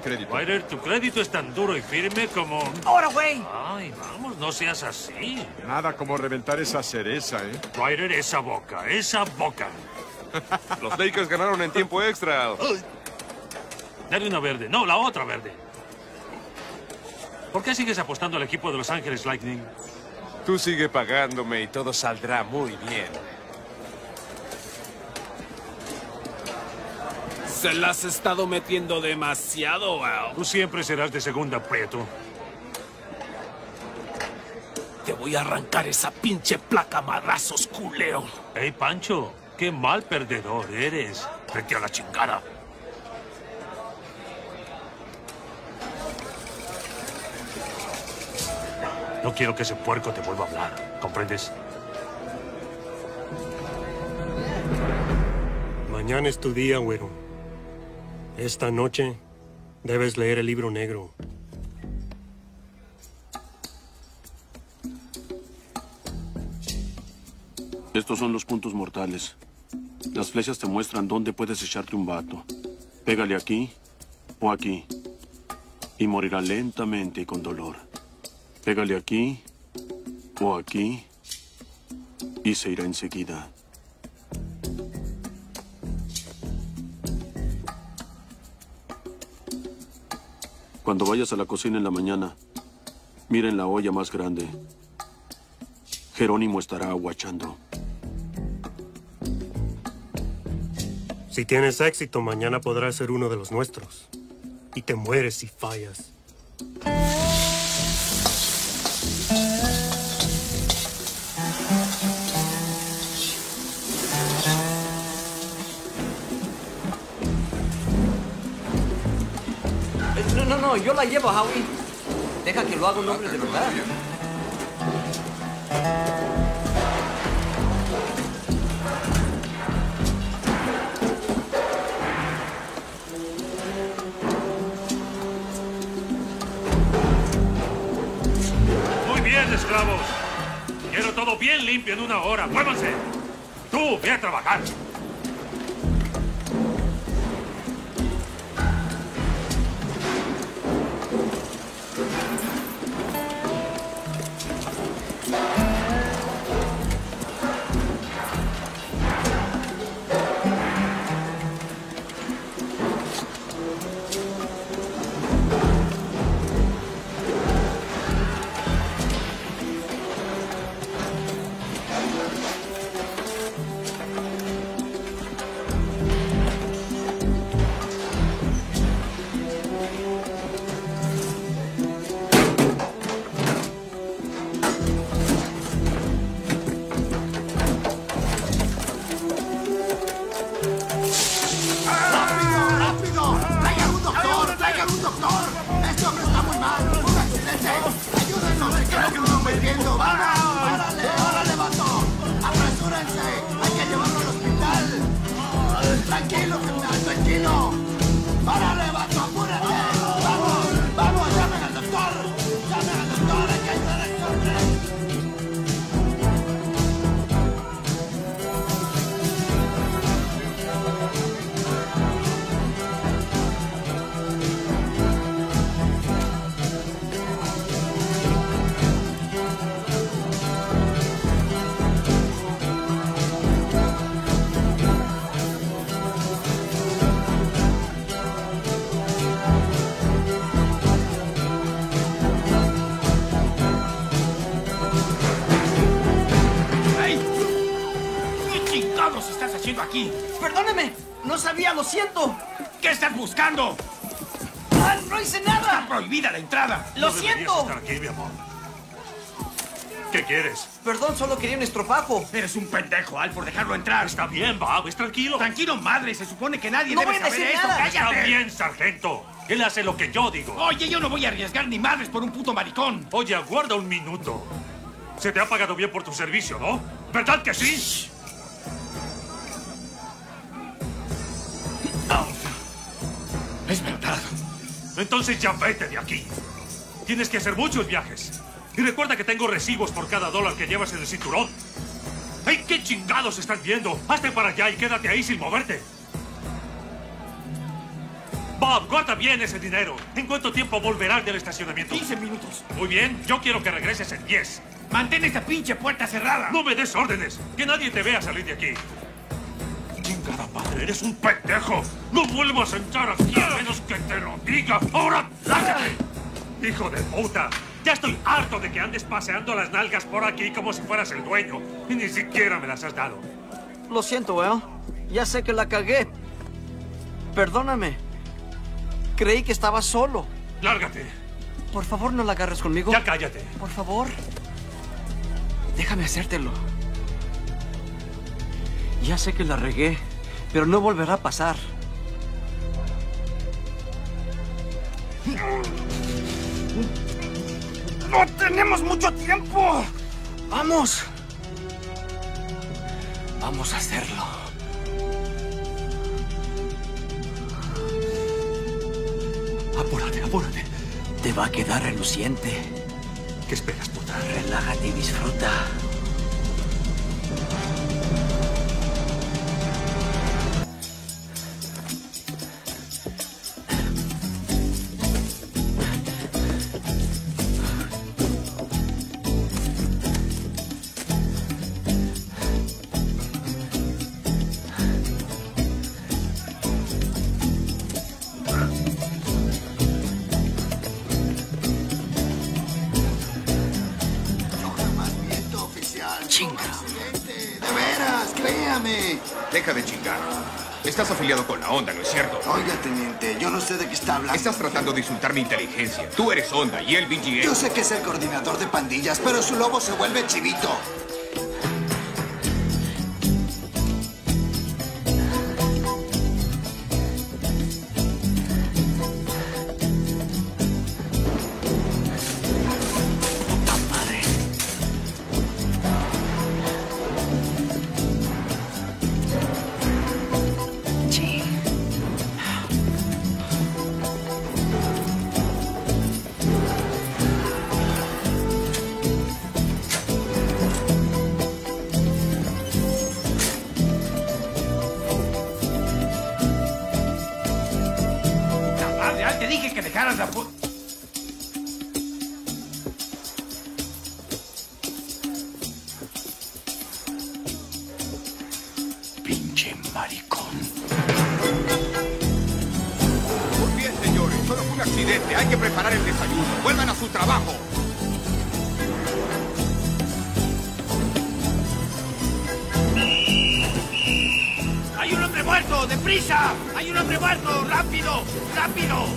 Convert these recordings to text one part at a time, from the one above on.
crédito. Ryder, tu crédito es tan duro y firme como... ¡Ahora, güey! Ay, vamos, no seas así. Nada como reventar esa cereza, ¿eh? Ryder, esa boca, esa boca. Los Lakers ganaron en tiempo extra. Dale una verde. No, la otra verde. ¿Por qué sigues apostando al equipo de Los Ángeles Lightning? Tú sigue pagándome y todo saldrá muy bien. Se la has estado metiendo demasiado, Al. Tú siempre serás de segunda, Prieto. Te voy a arrancar esa pinche placa a madrazos, culero. Hey, Pancho, qué mal perdedor eres. Vete a la chingada. No quiero que ese puerco te vuelva a hablar. ¿Comprendes? Mañana es tu día, güero. Esta noche debes leer el libro negro. Estos son los puntos mortales. Las flechas te muestran dónde puedes echarte un vato. Pégale aquí o aquí. Y morirá lentamente y con dolor. Pégale aquí o aquí. Y se irá enseguida. Cuando vayas a la cocina en la mañana, mira en la olla más grande. Jerónimo estará aguachando. Si tienes éxito, mañana podrás ser uno de los nuestros. Y te mueres si fallas. No, yo la llevo, Howie. Deja que lo haga un hombre de verdad. Muy bien, esclavos. Quiero todo bien limpio en 1 hora. ¡Muévanse! Tú, ve a trabajar. Aquí. Perdóneme, no sabía, lo siento. ¿Qué estás buscando? ¡Ah, no hice nada! Está prohibida la entrada. ¡Lo No deberías siento! estar aquí, mi amor. ¿Qué quieres? Perdón, solo quería un estropajo. Eres un pendejo, Al, por dejarlo entrar. Está bien, Bob, es tranquilo. Tranquilo, madre. Se supone que nadie No debe voy a saber decir esto. nada. Está ¡Cállate! bien, sargento. Él hace lo que yo digo. Oye, yo no voy a arriesgar ni madres por un puto maricón. Oye, aguarda un minuto. Se te ha pagado bien por tu servicio, ¿no? ¿Verdad que sí? No. Es verdad. Entonces ya vete de aquí. Tienes que hacer muchos viajes. Y recuerda que tengo recibos por cada $1 que llevas en el cinturón. ¡Ay, qué chingados estás viendo! Hazte para allá y quédate ahí sin moverte. Bob, guarda bien ese dinero. ¿En cuánto tiempo volverás del estacionamiento? 15 minutos. Muy bien, yo quiero que regreses en 10. Mantén esa pinche puerta cerrada. No me des órdenes. Que nadie te vea salir de aquí. Chingada madre, eres un pendejo. No vuelvas a entrar aquí a menos que te lo diga. Ahora, lárgate. Hijo de puta. Ya estoy harto de que andes paseando las nalgas por aquí como si fueras el dueño. Y ni siquiera me las has dado. Lo siento, Will. Ya sé que la cagué. Perdóname. Creí que estaba solo. Lárgate. Por favor, no la agarres conmigo. Ya cállate. Por favor. Déjame hacértelo. Ya sé que la regué, pero no volverá a pasar. ¡No tenemos mucho tiempo! ¡Vamos! Vamos a hacerlo. Apúrate, apúrate. Te va a quedar reluciente. ¿Qué esperas, puta? Relájate y disfruta. De veras, créame. Deja de chingar. Estás afiliado con la Onda, ¿no es cierto? Oiga, teniente, yo no sé de qué está hablando. Estás tratando de insultar mi inteligencia. Tú eres Onda y él BGA. Yo sé que es el coordinador de pandillas, pero su lobo se vuelve chivito. Te dije que dejaras la Pinche maricón. Muy bien, señores. Solo fue un accidente. Hay que preparar el desayuno. Vuelvan a su trabajo. ¡Hay un hombre muerto! ¡Deprisa! ¡Hay un hombre muerto! ¡Rápido! ¡Rápido!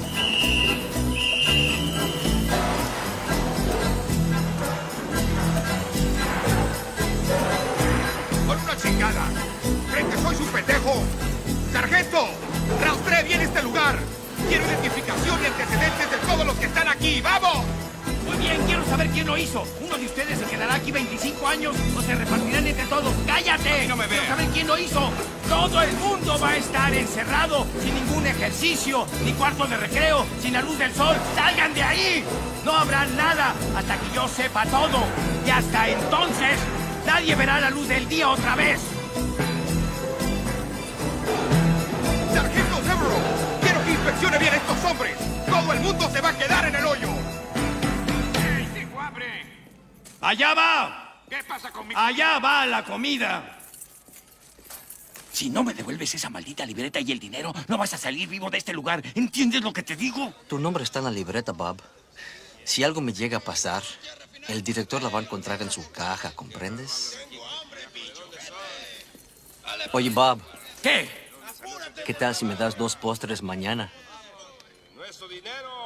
Con una chingada. ¿Creen que soy su pendejo? ¡Sargento! ¡Rastree bien este lugar! Quiero identificación y antecedentes de todos los que están aquí. ¡Vamos! Muy bien, quiero saber quién lo hizo. Uno de ustedes se quedará aquí 25 años o se repartirán entre todos. ¡Cállate! No me veas. Quiero saber quién lo hizo. Todo el mundo va a estar encerrado, sin ningún ejercicio, ni cuarto de recreo, sin la luz del sol. ¡Salgan de ahí! No habrá nada hasta que yo sepa todo. Y hasta entonces, nadie verá la luz del día otra vez. ¡Sargento Severo! ¡Quiero que inspeccione bien a estos hombres! ¡Todo el mundo se va a quedar en el hoyo! ¡Allá va! ¿Qué pasa con mi... ¡Allá va la comida! Si no me devuelves esa maldita libreta y el dinero, no vas a salir vivo de este lugar. ¿Entiendes lo que te digo? Tu nombre está en la libreta, Bob. Si algo me llega a pasar, el director la va a encontrar en su caja, ¿comprendes? Oye, Bob. ¿Qué? ¿Qué tal si me das 2 postres mañana? ¡Nuestro dinero!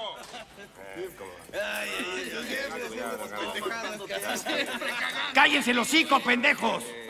¡Cállense los hocico, pendejos!